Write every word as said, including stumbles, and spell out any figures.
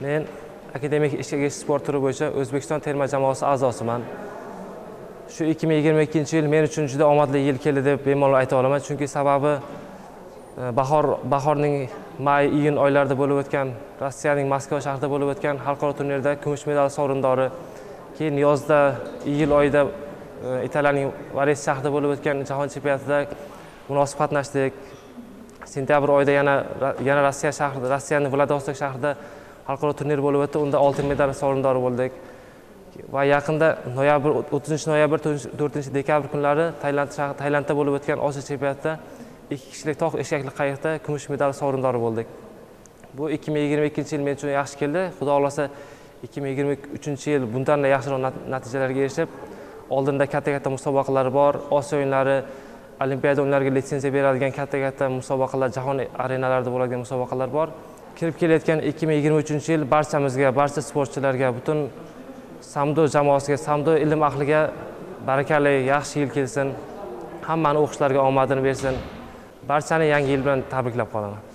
Men akademik ishga sport turi bo'yicha O'zbekiston terma jamoasi a'zosiman. Shu ikki ming yigirma ikkinchi yil men uchun juda omadli yil keldi deb bemalol ayta olaman, chunki sababi bahor bahorning may iyun oylarida bo'lib o'tgan Rossiyaning Moskva shahrida bo'lib o'tgan xalqaro turnirda kumush medal sovrindori, keyin yozda iyul oyida Italiyaning Vares shahrida bo'lib o'tgan jahon chempionatida munosib qatnashdik. Sentyabr oyida yana yana Rossiya shahrida, Rossiyaning Vladivostok shahrida xalqaro turnir bo'lib o'tdi. Unda oltin medal sovrindori bo'ldik. Va yaqinda noyabr o'ttizinchi noyabr to'rtinchi dekabr kunlari Tailand Tailandda bo'lib o'tgan Osiyo chempionatida ikki kishilik tog' eshakli qayiqda kumush medal sovrindori bo'ldik. Bu ikki ming yigirma ikkinchi yil men uchun yaxshi keldi. Xudo xolasa ikki ming yigirma uchinchi yil bundan da yaxshiroq natijalarga erishib, oldinda katta-katta musobaqalar bor. Osiyo o'yinlari, Olimpiada o'yinlariga litsenziya beradigan katta-katta musobaqalar, jahon arenalarida bo'ladigan musobaqalar bor. Kirib kelayotgan ikki ming yigirma uchinchi yil barchamizga, barcha sportchilarga, butun Samdo jamoasiga, Samdo ilm ahliga barakali, yaxshi yil kelsin. Hammani o'qishlariga omadini bersin. Barchani yangi yil bilan tabriklab qolaman.